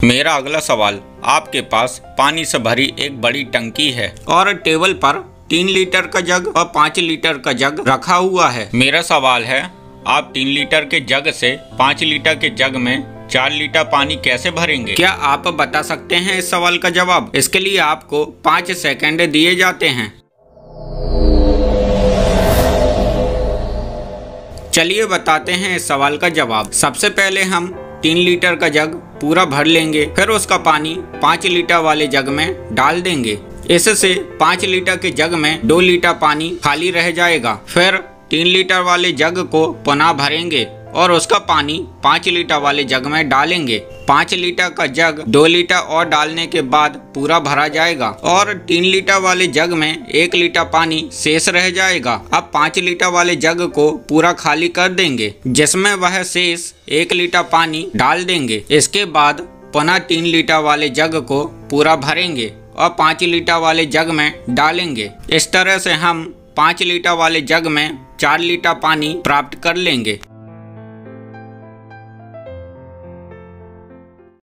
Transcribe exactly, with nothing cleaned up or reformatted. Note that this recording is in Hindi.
मेरा अगला सवाल, आपके पास पानी से भरी एक बड़ी टंकी है और टेबल पर तीन लीटर का जग और पाँच लीटर का जग रखा हुआ है। मेरा सवाल है, आप तीन लीटर के जग से पाँच लीटर के जग में चार लीटर पानी कैसे भरेंगे? क्या आप बता सकते हैं इस सवाल का जवाब? इसके लिए आपको पाँच सेकंड दिए जाते हैं। चलिए बताते हैं इस सवाल का जवाब। सबसे पहले हम तीन लीटर का जग पूरा भर लेंगे, फिर उसका पानी पाँच लीटर वाले जग में डाल देंगे। इससे पाँच लीटर के जग में दो लीटर पानी खाली रह जाएगा। फिर तीन लीटर वाले जग को पुनः भरेंगे और उसका पानी पाँच लीटर वाले जग में डालेंगे। पाँच लीटर का जग दो लीटर और डालने के बाद पूरा भरा जाएगा और तीन लीटर वाले जग में एक लीटर पानी शेष रह जाएगा। अब पाँच लीटर वाले जग को पूरा खाली कर देंगे, जिसमें वह शेष एक लीटर पानी डाल देंगे। इसके बाद पुनः तीन लीटर वाले जग को पूरा भरेंगे और पाँच लीटर वाले जग में डालेंगे। इस तरह से हम पाँच लीटर वाले जग में चार लीटर पानी प्राप्त कर लेंगे।